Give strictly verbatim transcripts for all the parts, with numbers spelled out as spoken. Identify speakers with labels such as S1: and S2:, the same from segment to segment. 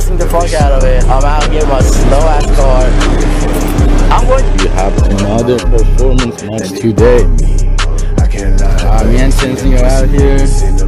S1: racing the fuck out of it. I'm out here my slow ass car. I'm going to have another performance match today. Uh, me and Tenzing are out here.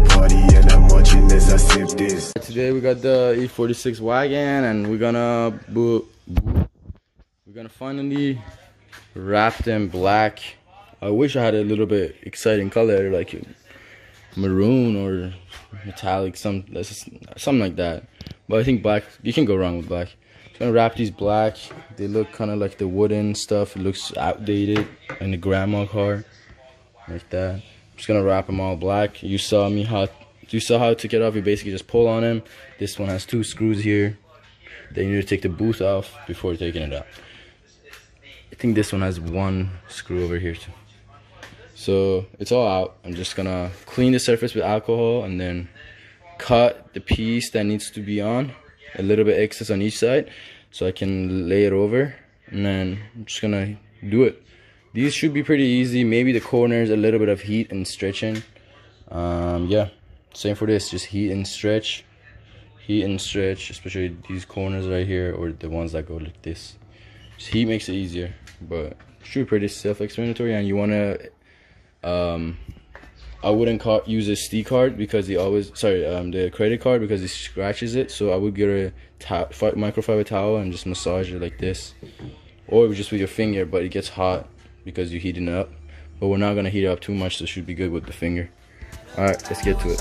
S1: Today we got the E forty-six Wagon, and we're gonna we're gonna finally wrap them black. I wish I had a little bit exciting color like maroon or metallic, some something like that. But I think black, you can go wrong with black. I'm gonna wrap these black. They look kind of like the wooden stuff. It looks outdated in the grandma car, like that. I'm just gonna wrap them all black. You saw me how you saw how I took it off. You basically just pull on them. This one has two screws here. Then you need to take the boot off before taking it out. I think this one has one screw over here too. So it's all out. I'm just gonna clean the surface with alcohol and then cut the piece that needs to be on, a little bit excess on each side, so I can lay it over, and then I'm just gonna do it. These should be pretty easy. Maybe the corners, a little bit of heat and stretching. Um, yeah, same for this, just heat and stretch, heat and stretch, especially these corners right here, or the ones that go like this. Just heat makes it easier, but it should be pretty self-explanatory. And you wanna, um, I wouldn't use a S D card because he always, sorry, um, the credit card, because it scratches it. So I would get a microfiber towel and just massage it like this, or just with your finger. But it gets hot because you're heating it up. But we're not gonna heat it up too much, so it should be good with the finger. All right, let's get to it.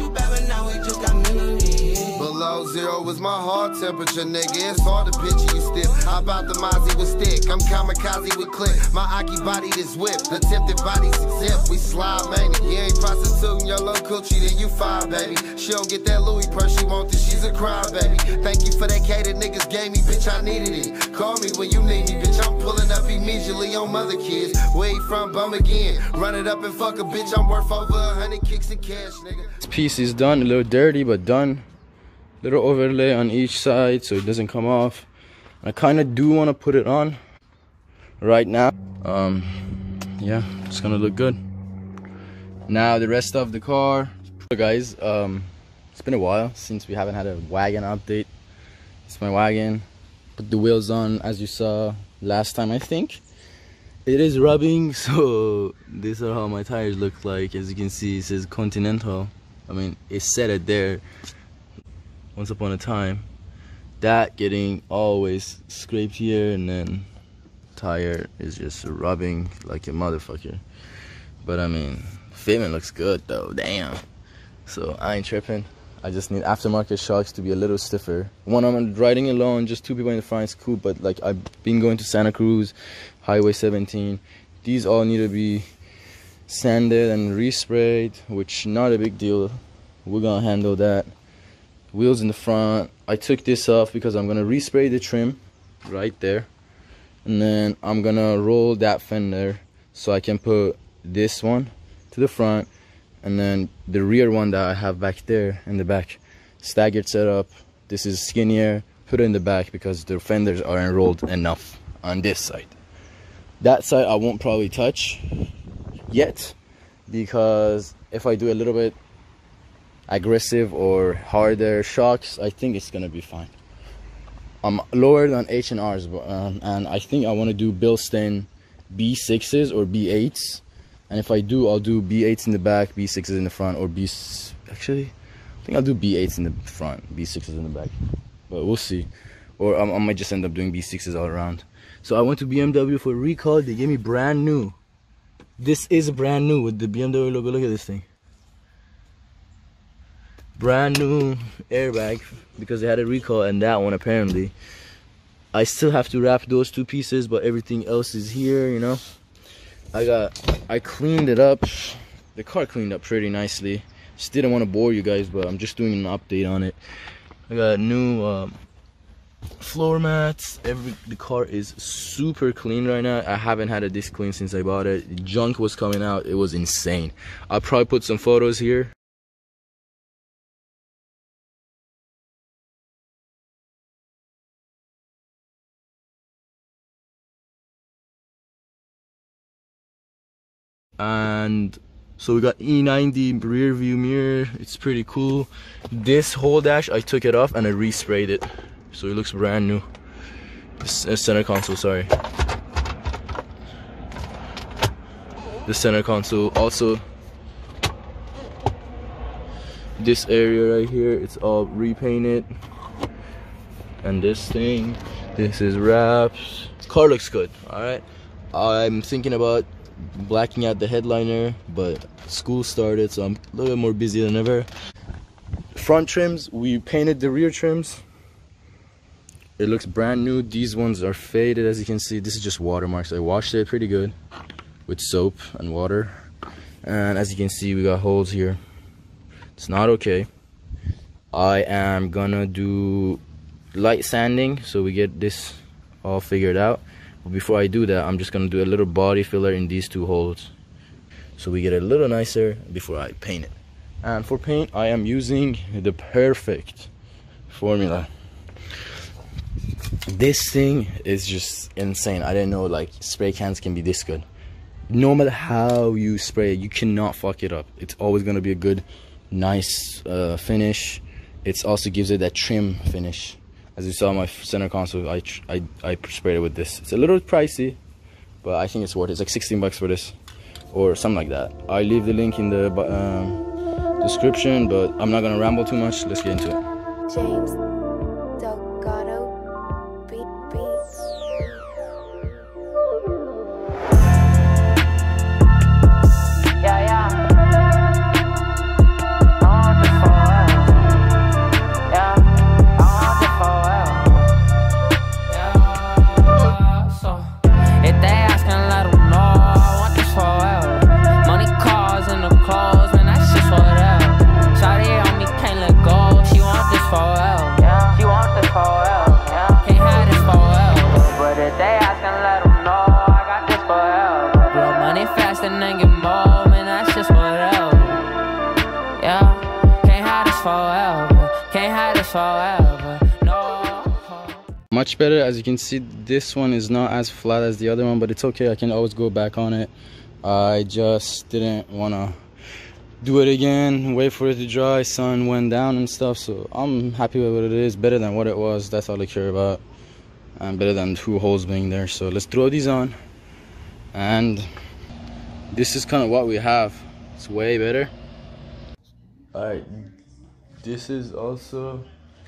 S2: Below zero was my heart temperature, nigga. It's hard to picture you stiff. How about the Mozzie with stick? I'm kamikaze with clip. My Aki body this whip. The tempted bodies exempt. We slide, man. You ain't prostituting your low coochie, then you fine, baby. She don't get that Louis purse she want, then she's a crime, baby. Thank you for that K that niggas gave me, bitch. I needed it. Call me when you need me, bitch. I'm pulling up immediately on mother kids. Where you from? Bum again. Run it up and fuck a bitch. I'm worth over a hundred kicks in cash, nigga.
S1: This piece is done, a little dirty, but done. Little overlay on each side so it doesn't come off. I kind of do want to put it on right now. Um, yeah, it's gonna look good. Now the rest of the car. So guys, um, it's been a while since we haven't had a wagon update. It's my wagon. Put the wheels on as you saw last time, I think. It is rubbing, so these are how my tires look like. As you can see, it says Continental. I mean, it said it there once upon a time. That getting always scraped here, and then tire is just rubbing like a motherfucker. But I mean, fitment looks good though, damn. So I ain't tripping. I just need aftermarket shocks to be a little stiffer. When I'm riding alone, just two people in the front is cool, but like I've been going to Santa Cruz, Highway seventeen, these all need to be sanded and resprayed, which not a big deal. We're gonna handle that. Wheels in the front, I took this off because I'm gonna respray the trim right there, and then I'm gonna roll that fender so I can put this one to the front, and then the rear one that I have back there in the back, staggered setup. This is skinnier, put it in the back because the fenders aren't rolled enough on this side. That side I won't probably touch yet, because if I do a little bit aggressive or harder shocks, I think it's gonna be fine. I'm lower than H and R's, but, um, and I think I want to do Bilstein B sixes or B eights, and if I do, I'll do B eights in the back, B sixes in the front, or B actually I think I'll do B eights in the front, B sixes in the back, but we'll see. Or I, I might just end up doing B sixes all around. So I went to B M W for a recall. They gave me brand new. This is brand new with the B M W logo. Look at this thing. Brand new airbag because they had a recall, and that one apparently. I still have to wrap those two pieces, but everything else is here, you know. I got, I cleaned it up. The car cleaned up pretty nicely. Just didn't want to bore you guys, but I'm just doing an update on it. I got new um, floor mats. Every the car is super clean right now. I haven't had it this clean since I bought it. The junk was coming out. It was insane. I'll probably put some photos here. And So we got E ninety rear view mirror. It's pretty cool. This whole dash, I took it off and I resprayed it, so it looks brand new. This uh, center console, sorry. The center console also. This area right here, it's all repainted. And this thing, this is wraps. Car looks good. All right. I'm thinking about blacking out the headliner, but school started, so I'm a little bit more busy than ever. Front trims, we painted the rear trims. It looks brand new. These ones are faded, as you can see. This is just watermarks. I washed it pretty good with soap and water, and as you can see, we got holes here. It's not okay. I am gonna do light sanding so we get this all figured out. But before I do that, I'm just gonna do a little body filler in these two holes so we get it a little nicer before I paint it. And for paint, I am using the perfect formula. This thing is just insane. I didn't know like spray cans can be this good. No matter how you spray it, you cannot fuck it up. It's always gonna be a good, nice uh, finish. It also gives it that trim finish. As you saw my center console, I, I, I sprayed it with this. It's a little pricey, but I think it's worth it. It's like sixteen bucks for this, or something like that. I leave the link in the um, description, but I'm not gonna ramble too much. Let's get into it.
S3: James Delgado beat beats. Yeah, yeah. I want the forever. Yeah, I want the forever. Yeah, so if they asking, let them know I want this forever. Money, cars, and the clothes, man, that's just whatever. Shawty on me, can't let go. She want this forever. Yeah, she want this forever. Yeah, can't have this forever. But if they asking, let them know I got this forever. Blow money fast and then get more, man, that's just whatever. Yeah, can't have this forever. Can't have this forever. No.
S1: Much better. As you can see, this one is not as flat as the other one, but it's okay. I can always go back on it. I just didn't want to do it again, wait for it to dry. Sun went down and stuff, so I'm happy with what it is. Better than what it was. That's all I care about, and better than two holes being there. So let's throw these on, and this is kind of what we have. It's way better. All right, this is also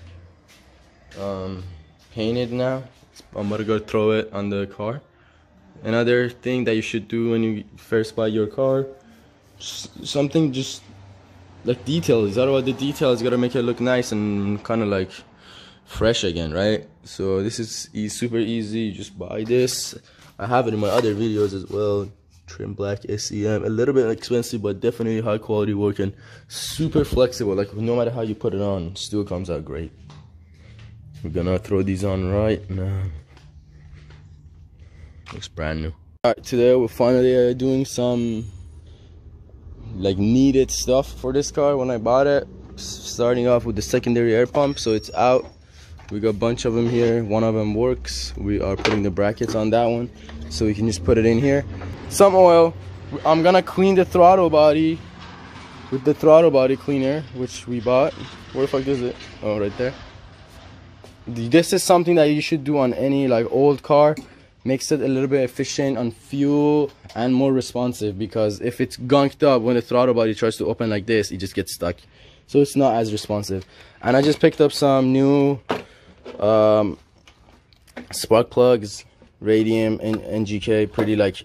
S1: um painted now. I'm gonna go throw it on the car. Another thing that you should do when you first buy your car, something just like details. Otherwise the details gotta make it look nice and kind of like fresh again, right? So this is e super easy. You just buy this. I have it in my other videos as well. Trim black S E M, a little bit expensive, but definitely high quality working. Super flexible, like no matter how you put it on, it still comes out great. We're gonna throw these on right now. Looks brand new. All right, today we're finally uh, doing some like needed stuff for this car when I bought it. Starting off with the secondary air pump, so it's out. We got a bunch of them here. One of them works. We are putting the brackets on that one, so we can just put it in here. Some oil. I'm gonna clean the throttle body with the throttle body cleaner, which we bought. Where the fuck is it? Oh, right there. This is something that you should do on any like old car. Makes it a little bit efficient on fuel and more responsive, because if it's gunked up when the throttle body tries to open like this, it just gets stuck, so it's not as responsive. And I just picked up some new um, spark plugs, radium and N G K, pretty like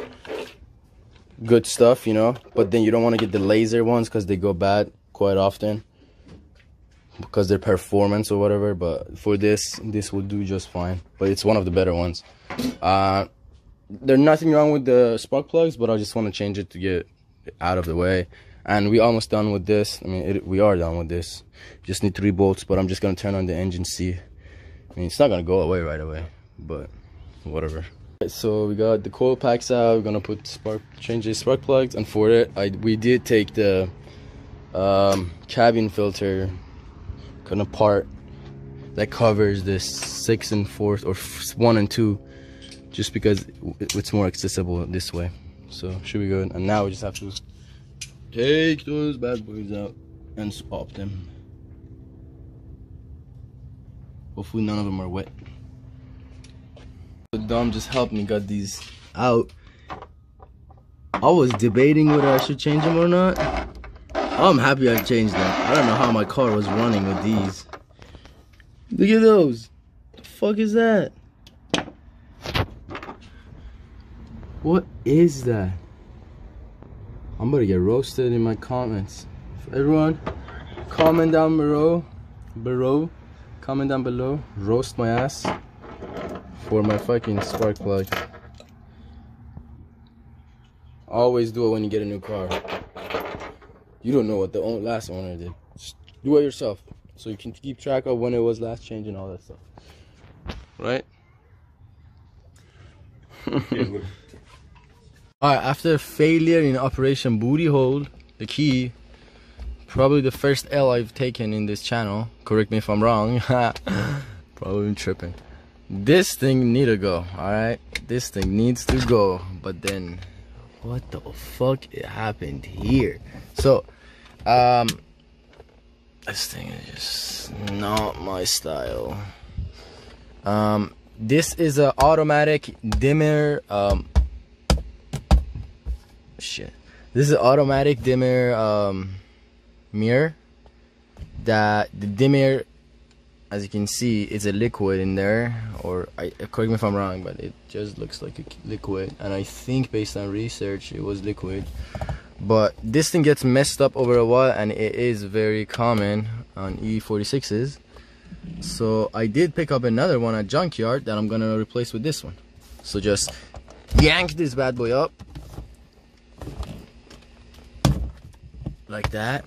S1: good stuff, you know, but then you don't want to get the laser ones because they go bad quite often because they're performance or whatever. But for this, this will do just fine, but it's one of the better ones. Uh there's nothing wrong with the spark plugs, but I just want to change it to get it out of the way. And we almost done with this. I mean, it, we are done with this. Just need three bolts, but I'm just gonna turn on the engine, see. I mean, it's not gonna go away right away, but whatever. So we got the coil packs out. We're gonna put spark, change the spark plugs, and for it, I we did take the um, cabin filter kind of part that covers this six and fourth or one and two, just because it's more accessible this way. So should be good. And now we just have to take those bad boys out and swap them. Hopefully none of them are wet. Dom just helped me get these out. I was debating whether I should change them or not. I'm happy I changed them. I don't know how my car was running with these. Look at those. The fuck is that? What is that? I'm gonna get roasted in my comments. Everyone, comment down below. Below. Comment down below. Roast my ass for my fucking spark plug. Always do it when you get a new car. You don't know what the last owner did. Just do it yourself, so you can keep track of when it was last changed and all that stuff. Right? Alright, after failure in Operation Booty Hole, the key, probably the first L I've taken in this channel. Correct me if I'm wrong. Probably tripping. This thing need to go. Alright? This thing needs to go. But then, what the fuck happened here? So, um, this thing is just not my style. Um, this is an automatic dimmer. Um, shit. This is an automatic dimmer um, mirror. That the dimmer, as you can see, it's a liquid in there. Or I correct me if I'm wrong, but it just looks like a liquid. And I think based on research, it was liquid. But this thing gets messed up over a while, and it is very common on E forty-sixes. So I did pick up another one at junkyard that I'm gonna replace with this one. So just yank this bad boy up like that.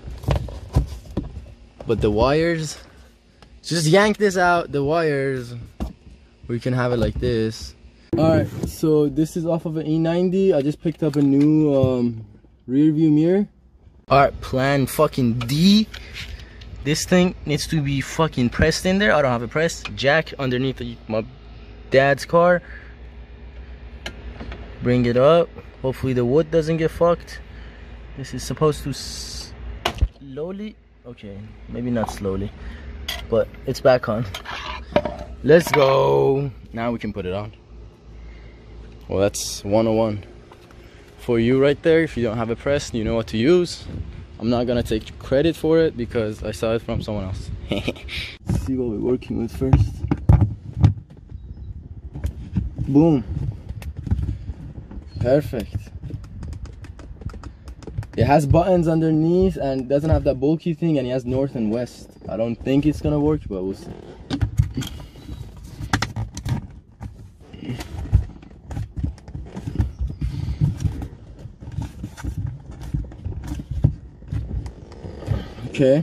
S1: But the wires, just yank this out, the wires, we can have it like this. Alright, so this is off of an E ninety. I just picked up a new um, rear view mirror. Alright, plan fucking D. This thing needs to be fucking pressed in there. I don't have it pressed. Jack underneath my dad's car. Bring it up. Hopefully the wood doesn't get fucked. This is supposed to slowly, okay, maybe not slowly, but it's back on. Let's go. Now we can put it on. Well, that's one oh one for you right there. If you don't have it pressed, you know what to use. I'm not gonna take credit for it because I saw it from someone else. Let's see what we're working with first. Boom. Perfect. It has buttons underneath and doesn't have that bulky thing, and it has north and west. I don't think it's gonna work, but we'll see. Okay,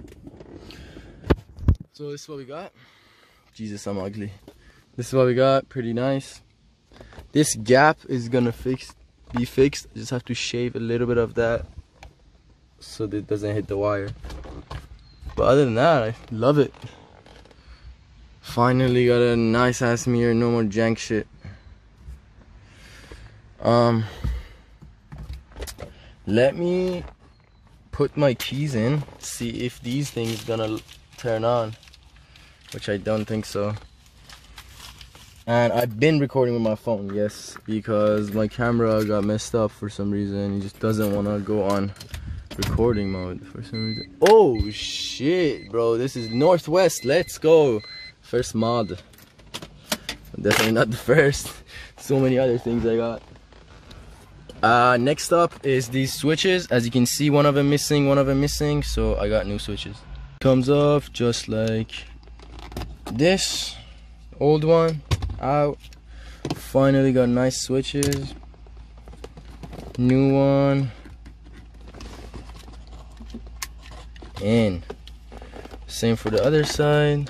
S1: so this is what we got. Jesus, I'm ugly. This is what we got. Pretty nice. This gap is gonna fix be fixed. I just have to shave a little bit of that so that it doesn't hit the wire. But other than that, I love it. Finally got a nice ass mirror. No more jank shit. Um, let me put my keys in, see if these things gonna turn on, which I don't think so. And I've been recording with my phone, yes, because my camera got messed up for some reason. It just doesn't want to go on recording mode for some reason. Oh shit, bro, this is Northwest. Let's go. First mod. Definitely not the first. So many other things I got. Uh, next up is these switches. As you can see, one of them missing, one of them missing. So I got new switches. Comes off just like this. Old one out. Finally got nice switches. New one in. Same for the other side.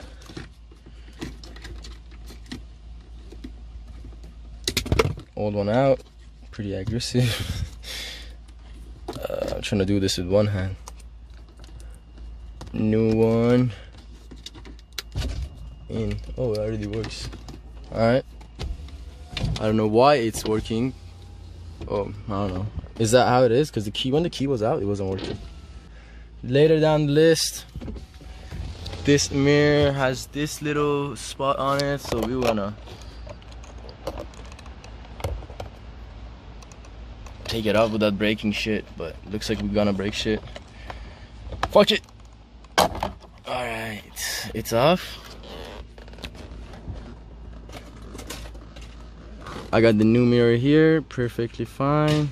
S1: Old one out. Pretty aggressive. uh, I'm trying to do this with one hand. New one in. Oh, it already works. Alright. I don't know why it's working. Oh, I don't know. Is that how it is? Because the key, when the key was out, it wasn't working. Later down the list, this mirror has this little spot on it, so we wanna take it off without breaking shit, but looks like we're gonna break shit. Fuck it. Alright, it's off. I got the new mirror here, perfectly fine.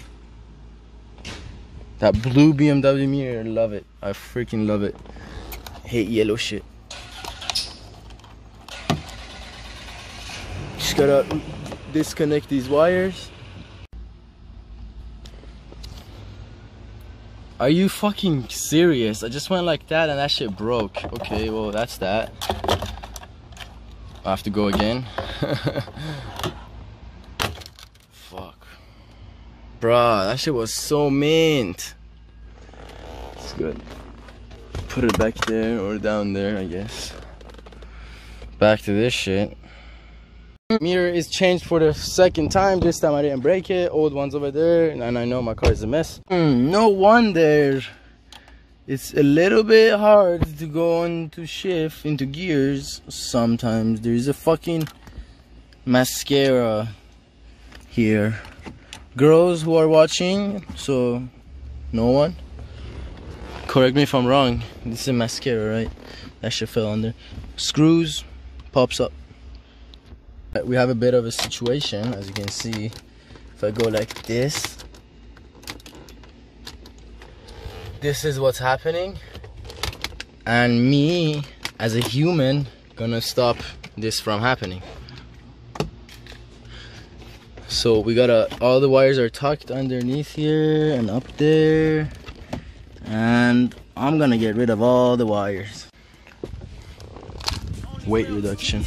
S1: That blue B M W mirror, love it. I freaking love it. Hate yellow shit. Just gotta disconnect these wires. Are you fucking serious? I just went like that and that shit broke. Okay, well that's that. I have to go again. Fuck. Bruh, that shit was so mint. It's good. Put it back there or down there, I guess. Back to this shit. Mirror is changed for the second time. This time I didn't break it. Old one's over there, and I know my car is a mess. Mm, no wonder it's a little bit hard to go into shift into gears. Sometimes there's a fucking mascara here. Girls who are watching, so no one. Correct me if I'm wrong. This is a mascara, right? That shit fell under. Screws, pops up. We have a bit of a situation, as you can see. If I go like this, this is what's happening, and me as a human gonna stop this from happening. So we gotta, all the wires are tucked underneath here and up there, and I'm gonna get rid of all the wires. Weight reduction.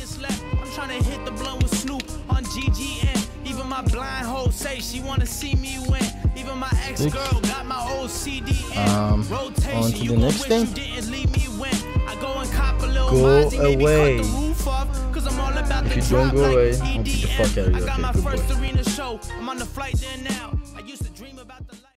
S4: Even my blind hoe say she wanna see me win. Even my ex-girl got my old C D in
S1: um,
S4: rotation.
S1: on to the next thing.
S4: I go and cop a little
S1: Go
S4: Mozzie, maybe
S1: away.
S4: cut the roof off, 'cause I'm all about
S1: If
S4: the
S1: you don't
S4: drop
S1: go
S4: like
S1: away,
S4: E
S1: I'll
S4: D
S1: beat the
S4: M.
S1: fuck out of you.
S4: I got
S1: Okay,
S4: my
S1: good
S4: first
S1: boy.
S4: arena show. I'm on the flight there now. I used to dream about